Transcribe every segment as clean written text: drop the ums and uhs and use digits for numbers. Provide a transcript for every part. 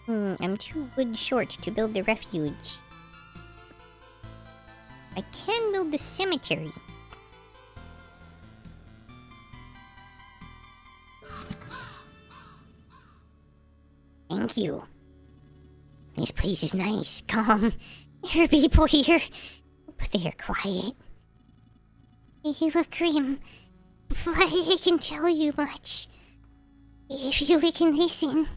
I'm 2 wood short to build the refuge. I can build the cemetery. Thank you. This place is nice, calm. There are people here, but they are quiet. You look grim, but I can tell you much. If you can listen.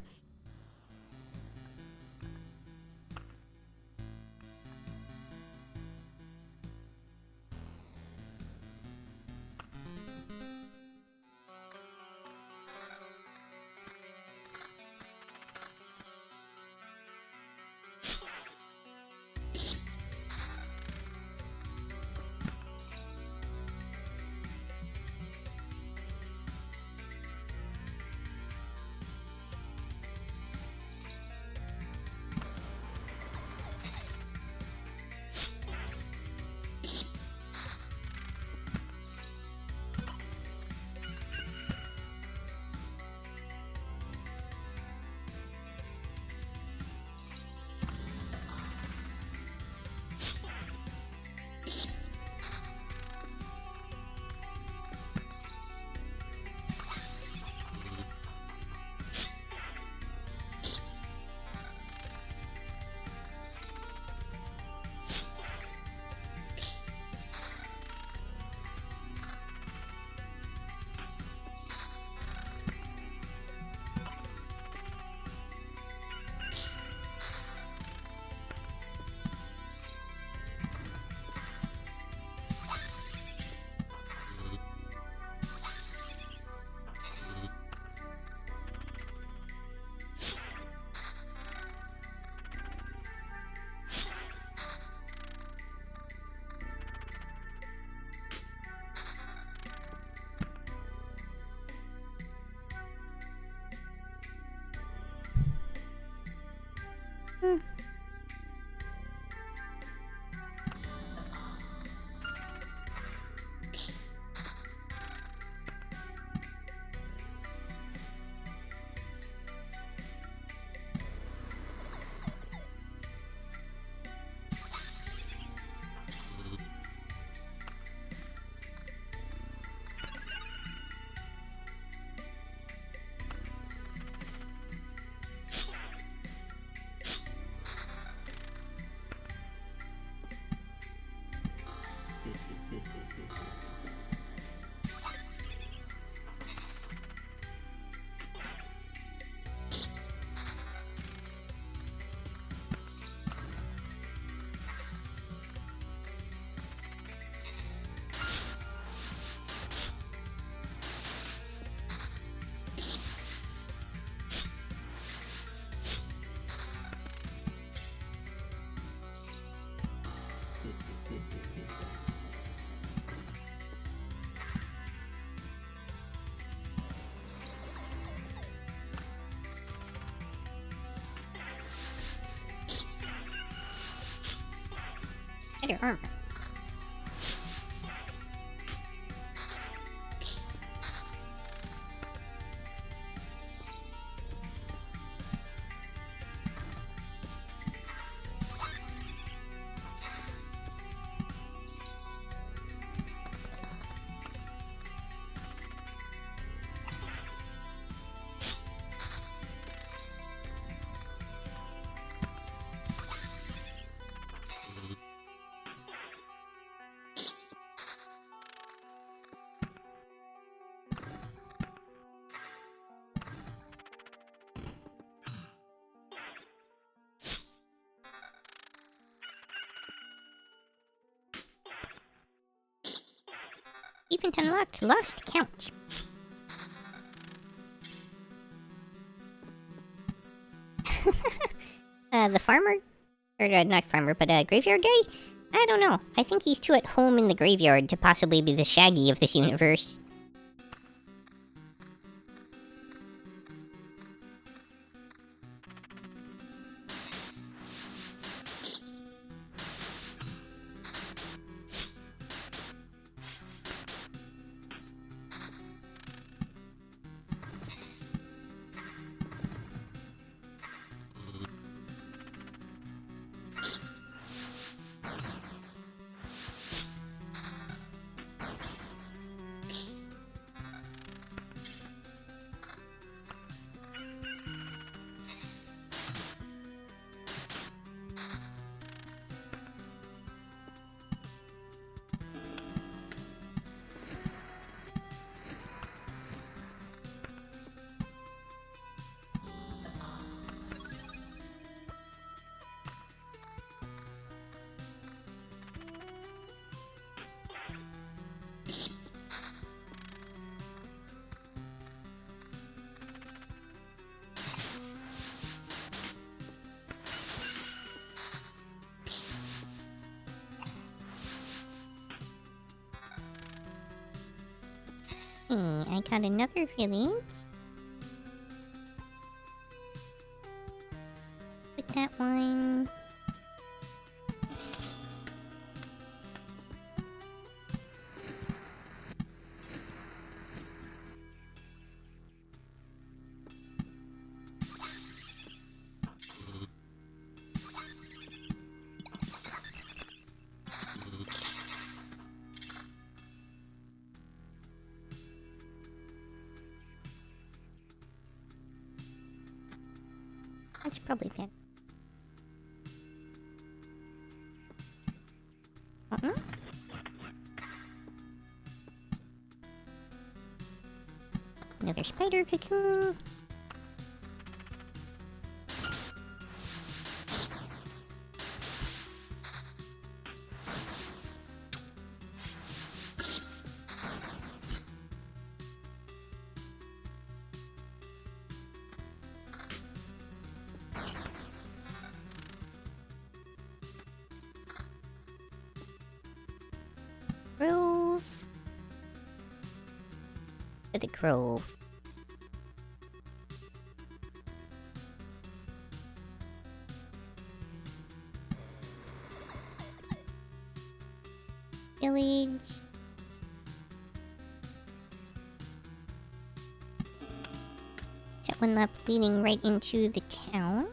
Better armor. Event unlocked. Lost count. The farmer? Or, not farmer, but graveyard guy? I don't know. I think he's too at home in the graveyard to possibly be the Shaggy of this universe. I got another village. Put that one. That's probably better. Another spider cocoon. Grove. To the grove. Village. Is that one lap leading right into the town?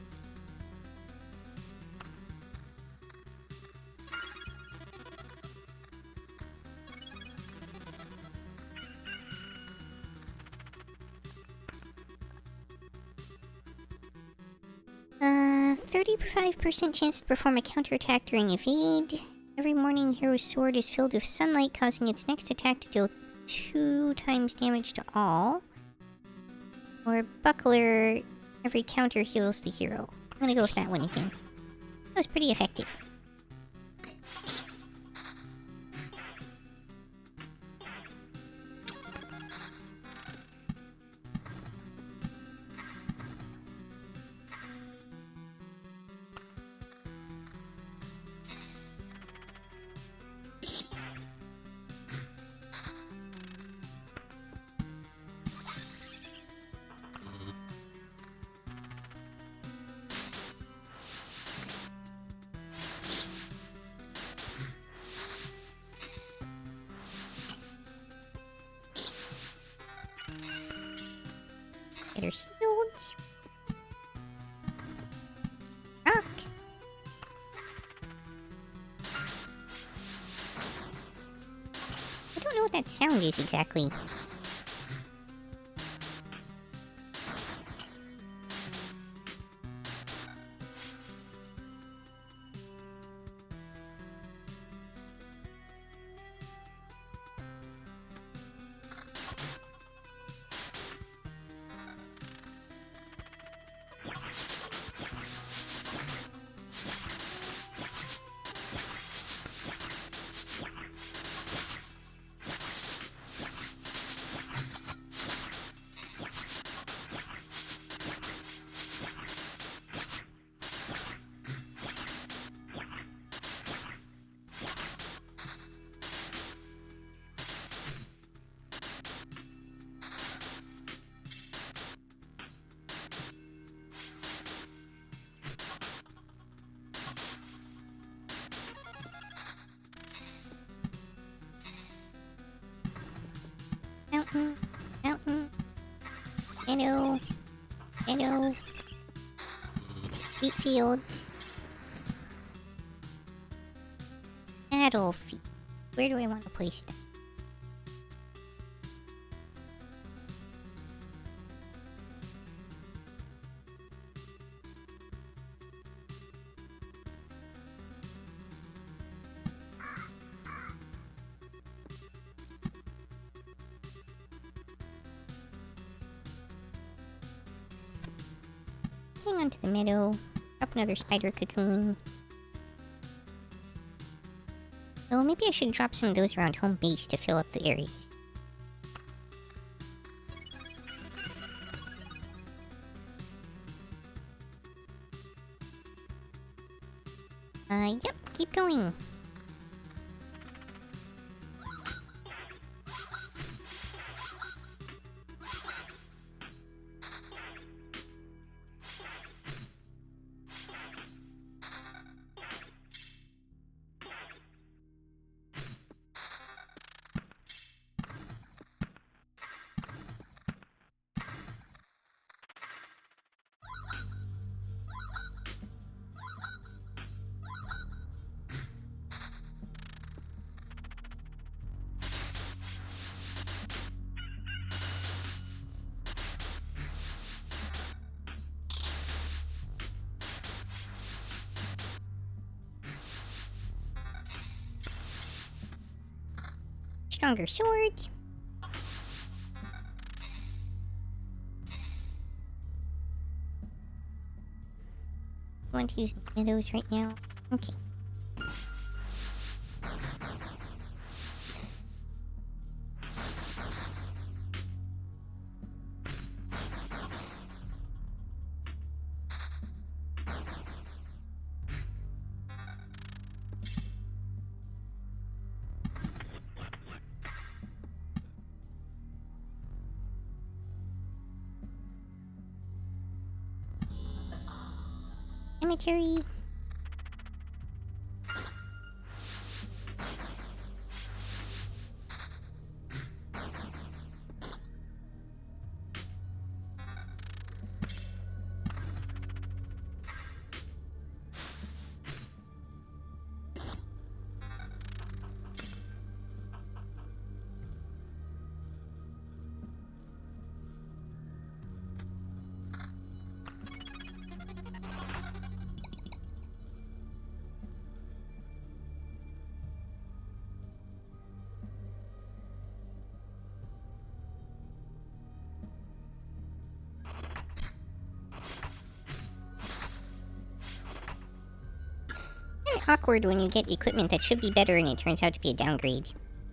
Uh, 35% chance to perform a counterattack during evade. Every morning, Hero's Sword is filled with sunlight, causing its next attack to deal 2 times damage to all. Or Buckler, every counter heals the hero. I'm gonna go with that one again. That was pretty effective. Get her shields. Rocks. I don't know what that sound is exactly. Mountain, mountain, meadow, meadow, wheat fields, battlefield. Where do I want to place that? Hang on to the meadow. Drop another spider cocoon. Oh, maybe I should drop some of those around home base to fill up the areas. Yep, keep going. stronger sword. Want to use any of those right now? Okay. Cemetery. Awkward when you get equipment that should be better and it turns out to be a downgrade.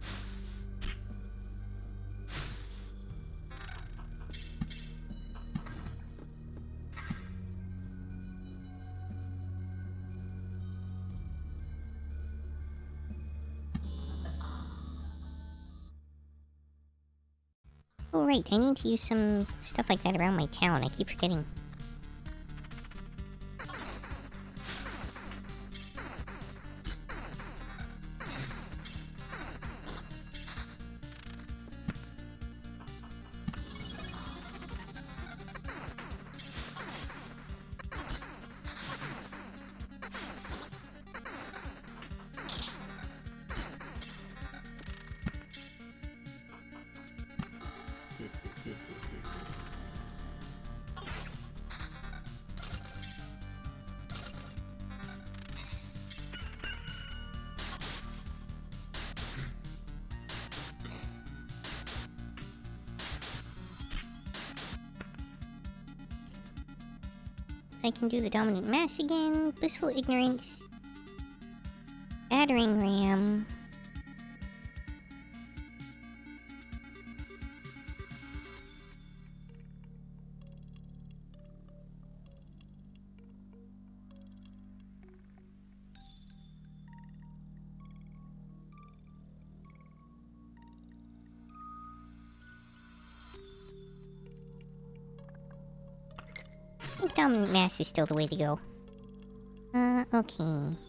Oh right, I need to use some stuff like that around my town. I keep forgetting. I can do the dominant mass again, blissful ignorance, battering ram. I think dominant mass is still the way to go. Okay.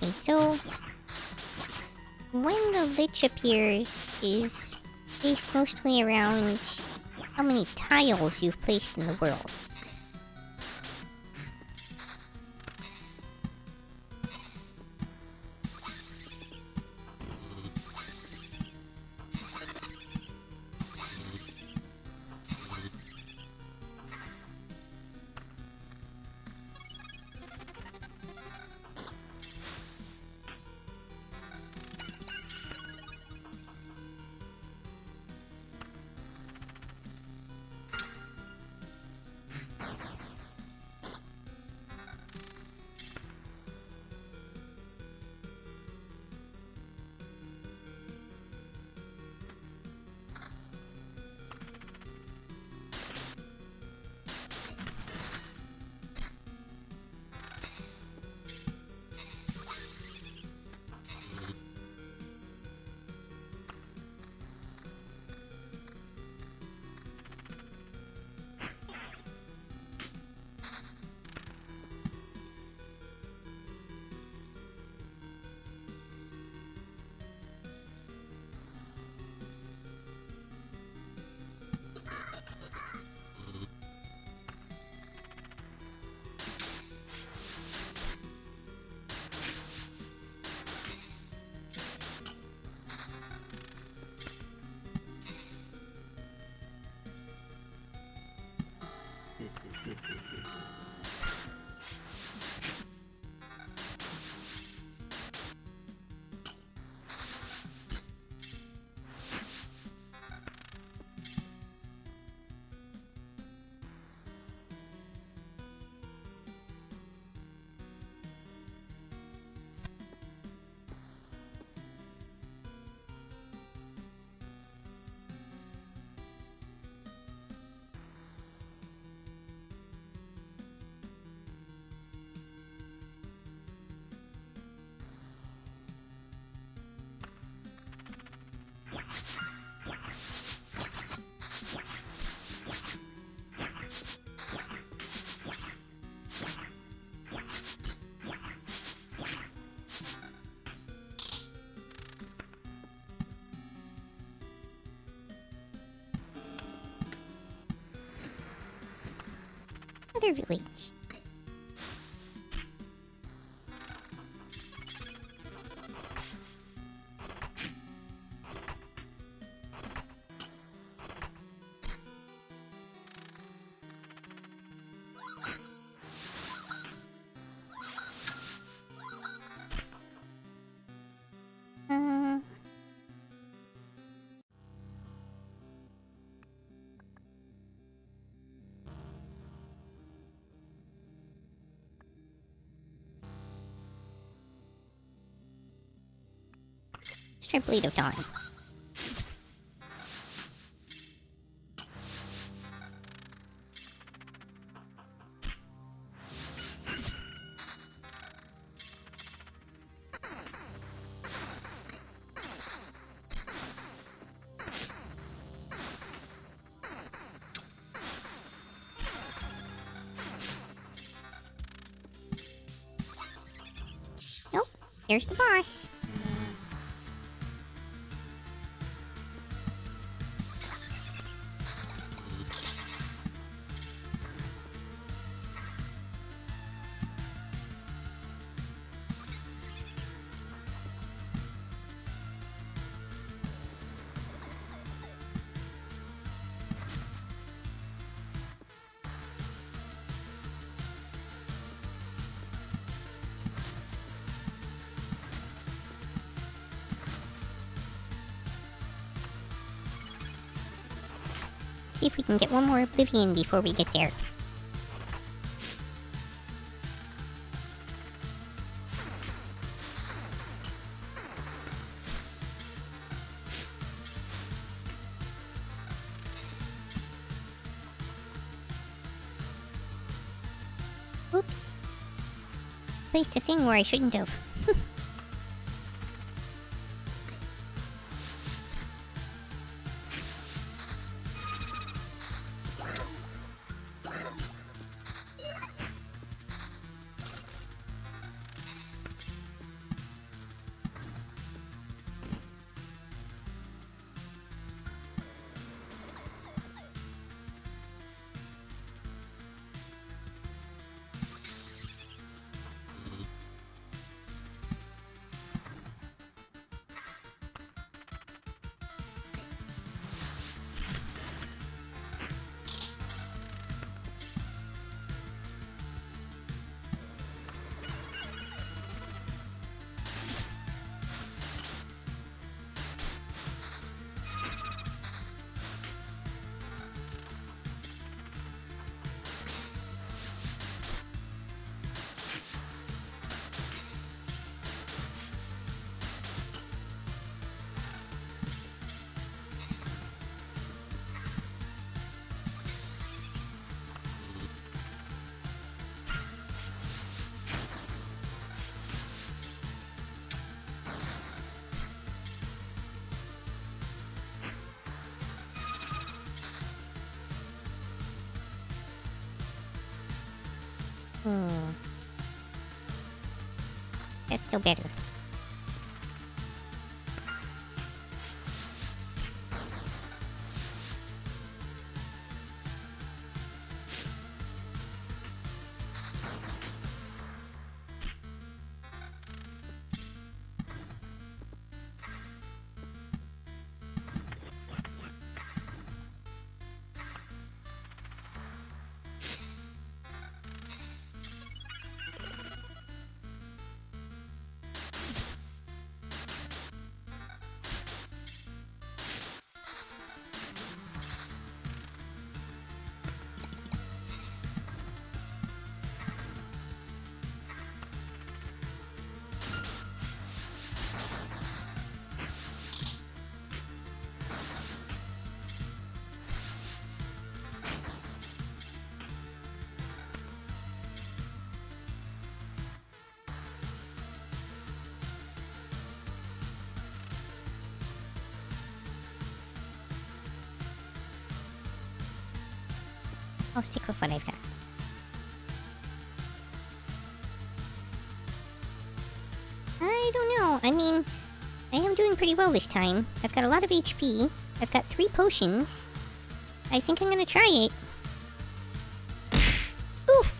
Okay, so when the Lich appears is based mostly around how many tiles you've placed in the world. Other village. Uh... Let's try Blade of Dawn. Nope, here's the boss. See if we can get one more Oblivion before we get there. Oops. Placed a thing where I shouldn't have. Hmm. That's still better. I'll stick with what I've got. I don't know. I mean, I am doing pretty well this time. I've got a lot of HP. I've got 3 potions. I think I'm gonna try it. Oof!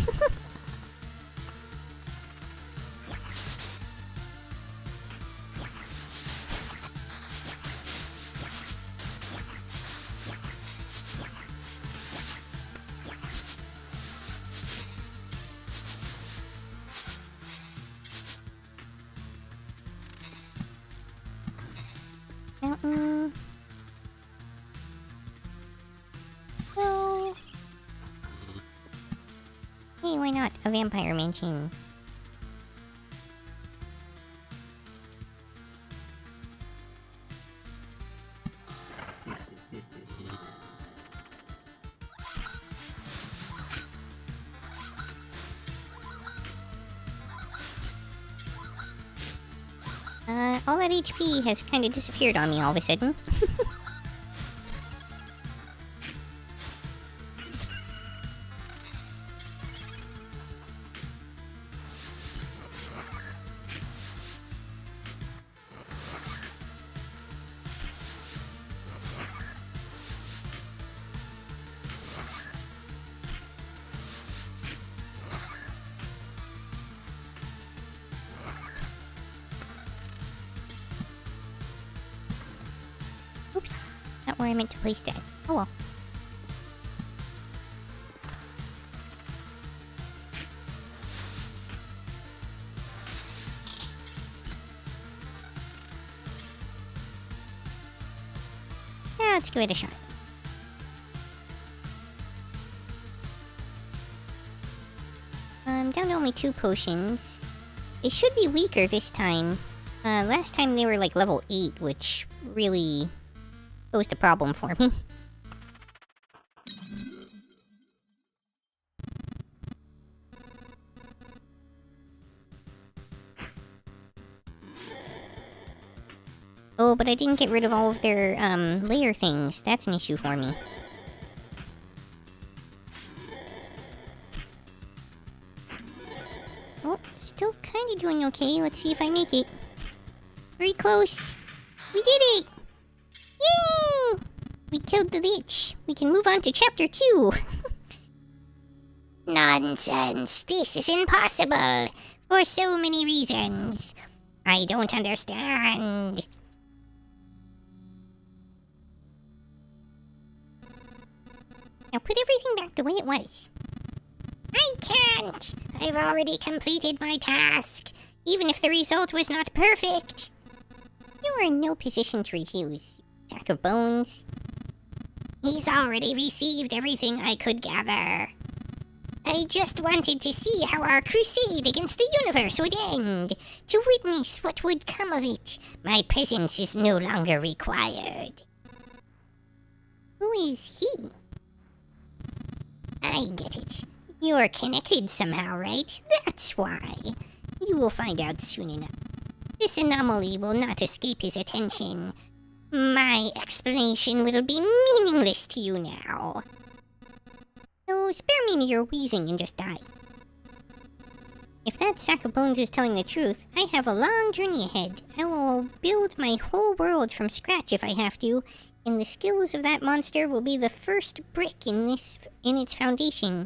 Mountain. Oh. Hey, why not? A vampire mansion. All that HP has kind of disappeared on me all of a sudden. Oops, not where I meant to place that. Oh well. Yeah, let's give it a shot. I'm down to only 2 potions. They should be weaker this time. Last time they were like level 8, which really posed a problem for me. Oh, but I didn't get rid of all of their, layer things. That's an issue for me. Oh, still kinda doing okay. Let's see if I make it. Very close. We did it! Yay! We killed the Lich. We can move on to chapter 2. Nonsense. This is impossible. For so many reasons. I don't understand. Now put everything back the way it was. I can't! I've already completed my task, even if the result was not perfect. You are in no position to refuse, sack of bones. He's already received everything I could gather. I just wanted to see how our crusade against the universe would end, to witness what would come of it. My presence is no longer required. Who is he? I get it. You're connected somehow, right? That's why. You will find out soon enough. This anomaly will not escape his attention. My explanation will be meaningless to you now. So spare me your wheezing and just die. If that sack of bones is telling the truth, I have a long journey ahead. I will build my whole world from scratch if I have to, and the skills of that monster will be the first brick in its foundation.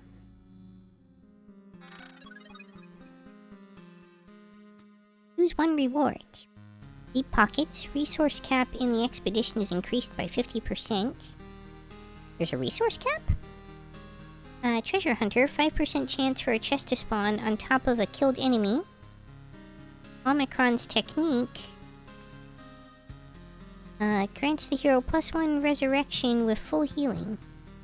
Choose one reward. Deep pockets. Resource cap in the expedition is increased by 50%. There's a resource cap? Treasure hunter. 5% chance for a chest to spawn on top of a killed enemy. Omicron's technique. Grants the hero +1 resurrection with full healing.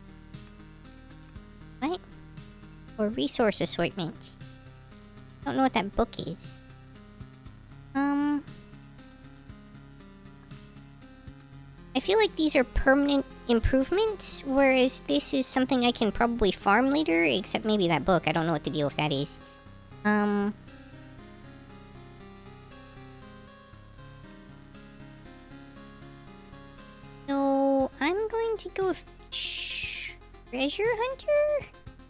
What? Or resource assortment. Don't know what that book is. I feel like these are permanent improvements, whereas this is something I can probably farm later, except maybe that book. I don't know what the deal with that is. So, I'm going to go with Treasure Hunter?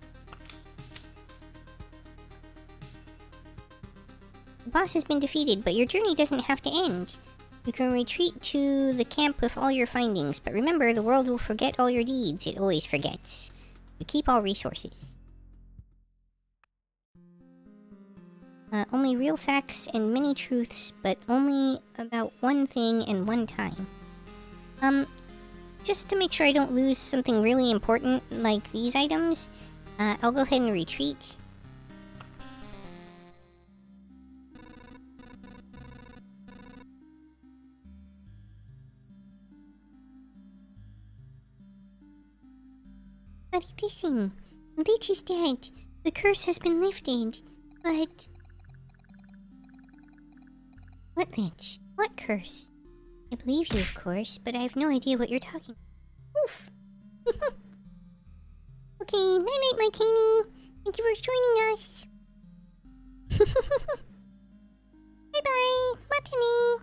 The boss has been defeated, but your journey doesn't have to end. You can retreat to the camp with all your findings, but remember, the world will forget all your deeds. It always forgets. You keep all resources. Only real facts and many truths, but only about one thing and one time. Just to make sure I don't lose something really important like these items, I'll go ahead and retreat. Buddy, listen. Lich is dead. The curse has been lifted. But... What Lich? What curse? I believe you, of course, but I have no idea what you're talking about. Oof. Okay, night-night, my Kenny. Thank you for joining us. Bye-bye, Matane.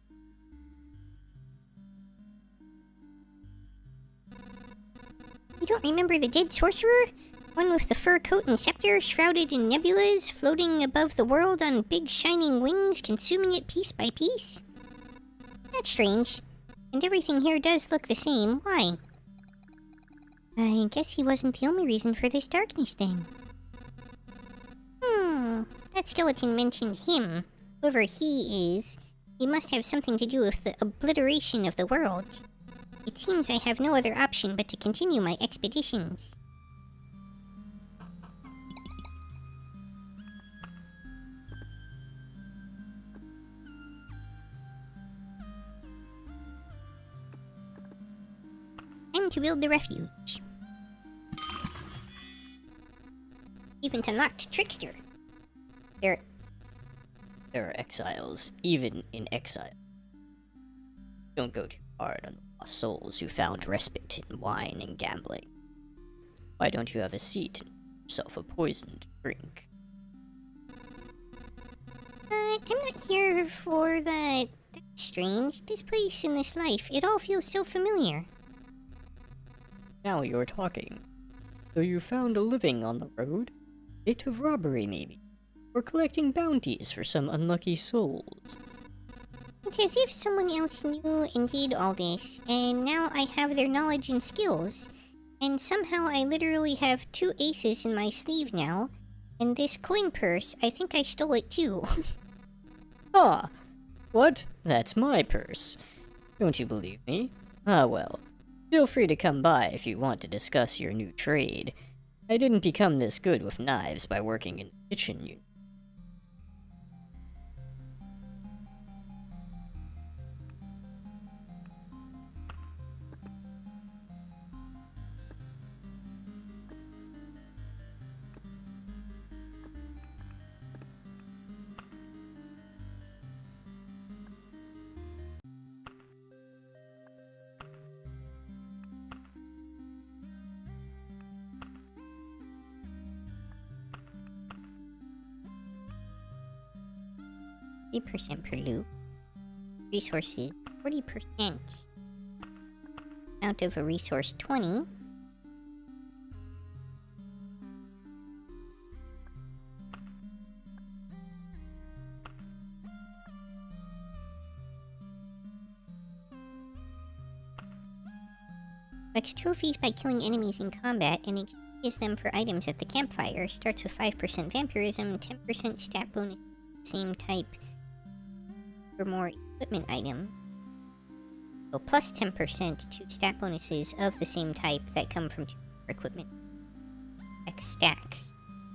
You don't remember the dead sorcerer? One with the fur coat and scepter, shrouded in nebulas, floating above the world on big shining wings, consuming it piece by piece? That's strange. And everything here does look the same. Why? I guess he wasn't the only reason for this darkness then. That skeleton mentioned him. Whoever he is, he must have something to do with the obliteration of the world. It seems I have no other option but to continue my expeditions. Time to build the refuge. Even unlocked Trickster. There are exiles, even in exile. Don't go too hard on the lost souls who found respite in wine and gambling. Why don't you have a seat and yourself a poisoned drink? I'm not here for that. That's strange. This place and this life, it all feels so familiar. Now you're talking. So you found a living on the road? Bit of robbery, maybe? Or collecting bounties for some unlucky souls? It's as if someone else knew and did all this, and now I have their knowledge and skills. And somehow I literally have 2 aces in my sleeve now. And this coin purse, I think I stole it too. Ah! What? That's my purse. Don't you believe me? Ah well. Feel free to come by if you want to discuss your new trade. I didn't become this good with knives by working in the kitchen, you know. %% per loop. Resources, 40%. Amount of a resource, 20. Collects trophies by killing enemies in combat and exchanges them for items at the campfire. Starts with 5% vampirism, 10% stat bonus, same type for more equipment item. So plus 10% to stat bonuses of the same type that come from 2 equipment X stacks.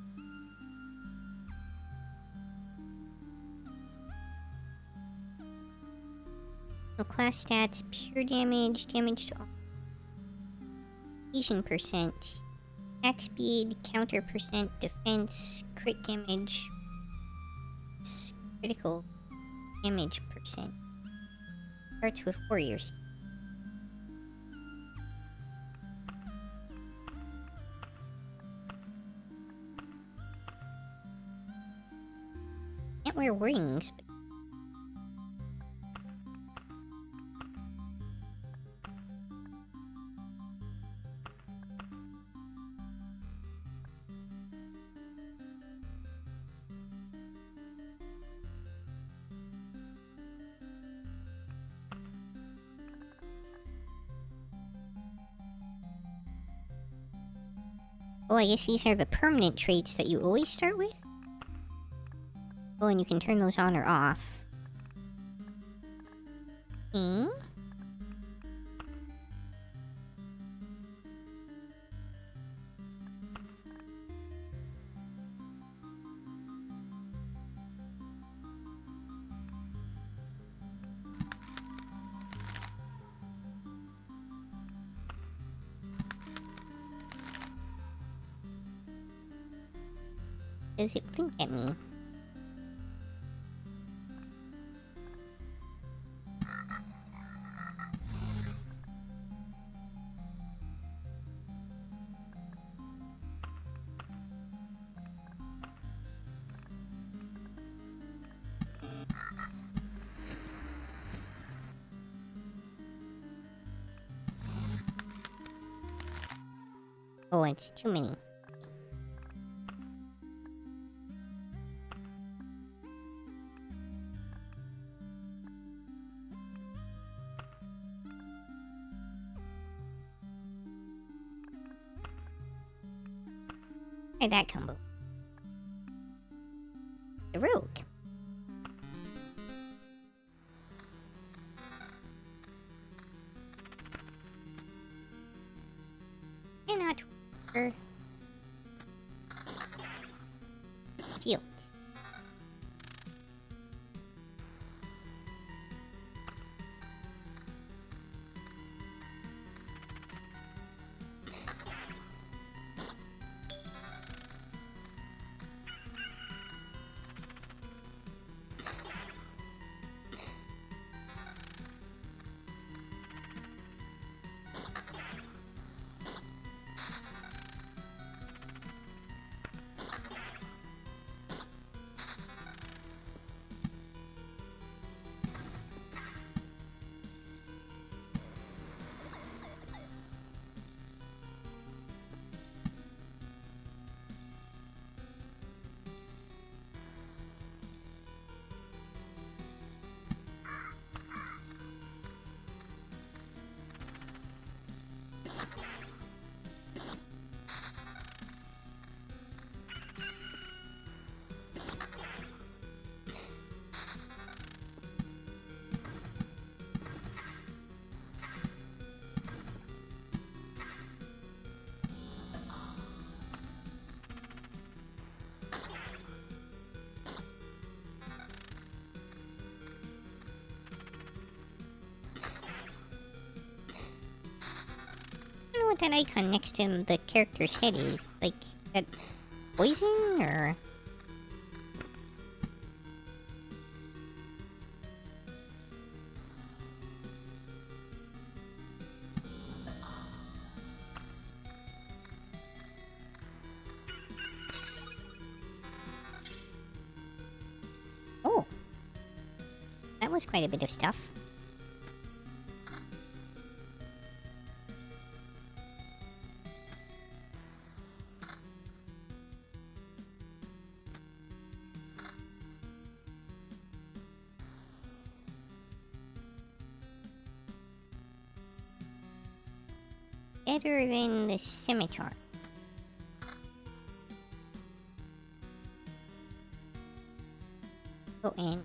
So class stats, pure damage, damage to all, evasion percent, attack speed, counter percent, defense, crit damage, critical damage percent. Starts with warriors. Can't wear rings, but oh, I guess these are the permanent traits that you always start with? Oh, and you can turn those on or off. Hmm? Does it blink at me? Oh, it's too many. Try that combo. The rogue. Cannot wear shields. I don't know what that icon next to the character's head is. Like, that poison, or... Oh. That was quite a bit of stuff. better than the scimitar. Oh, and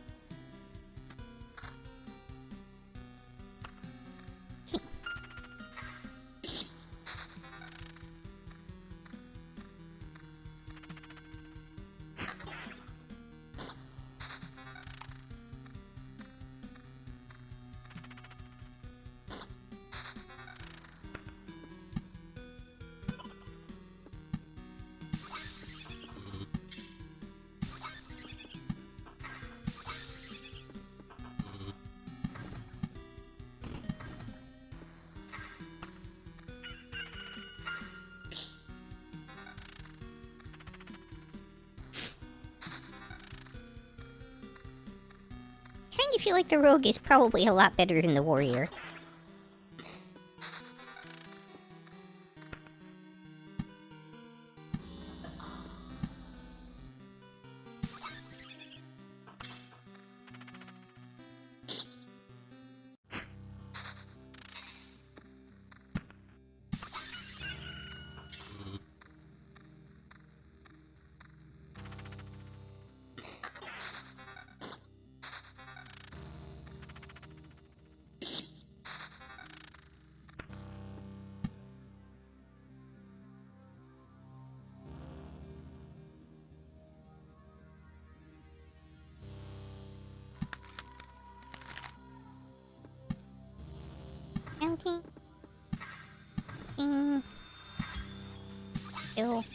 kind of feel like the rogue is probably a lot better than the warrior. Counting. Kill.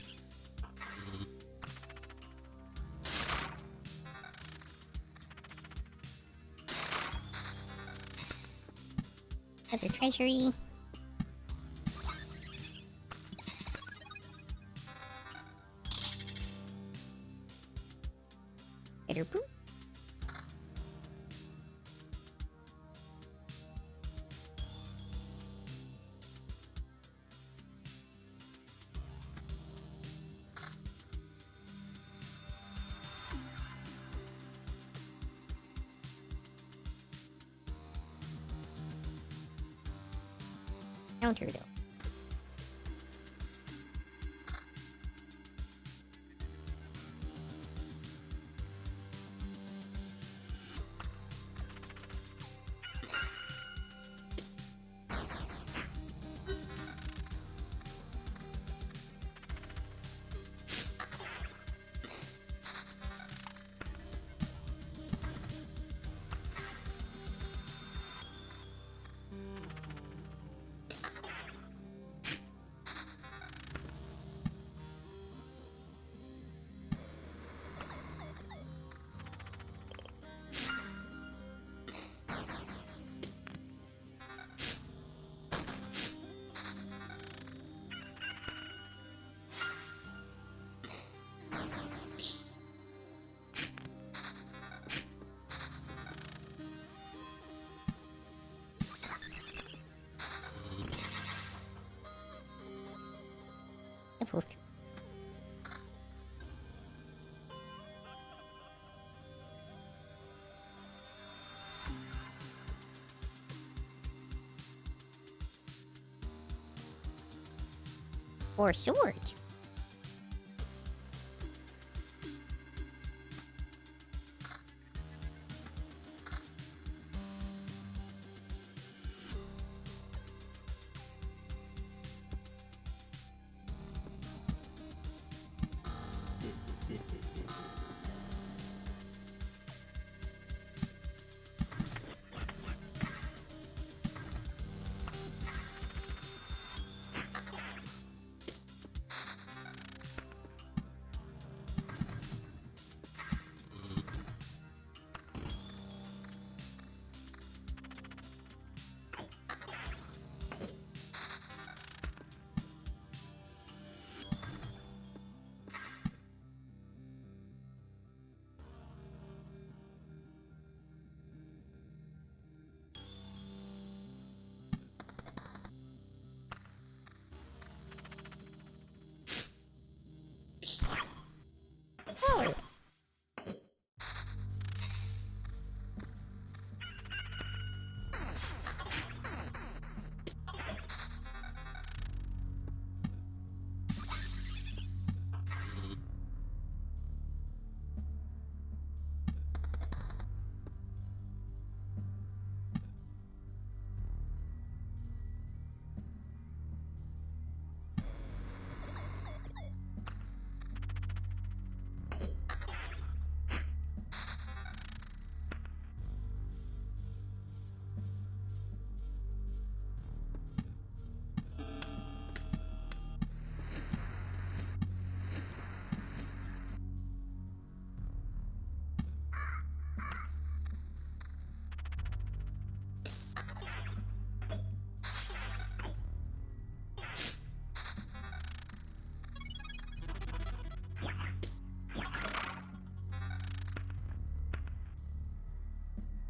Other treasury. Better boot. Counter though. Level 3. Or sword.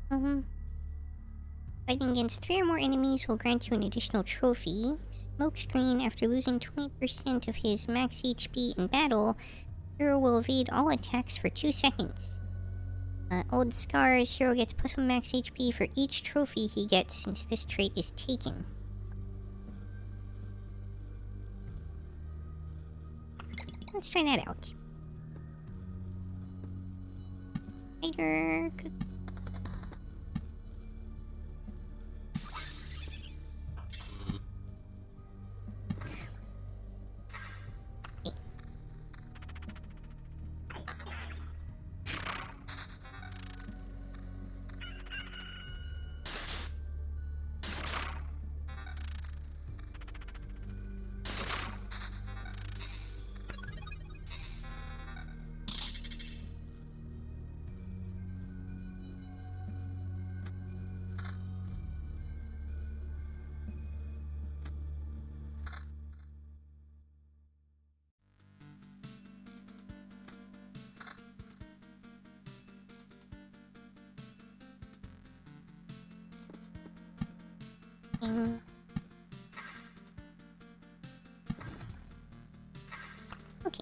Fighting against 3 or more enemies will grant you an additional trophy. Smokescreen, after losing 20% of his max HP in battle, hero will evade all attacks for 2 seconds. Old Scars, hero gets +1 max HP for each trophy he gets since this trait is taken. Let's try that out. Tiger. Okay.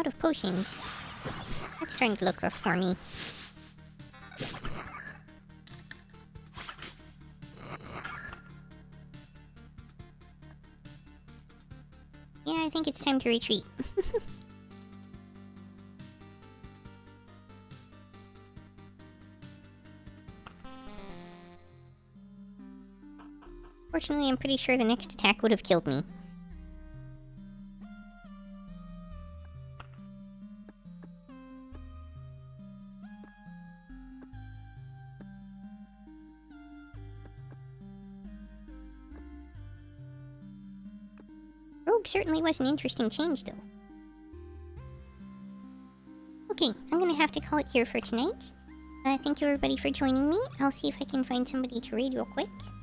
out of potions. That's starting to look rough for me. Yeah, I think it's time to retreat. Fortunately, I'm pretty sure the next attack would have killed me. Rogue certainly was an interesting change, though. Okay, I'm gonna have to call it here for tonight. Thank you everybody for joining me. I'll see if I can find somebody to raid real quick.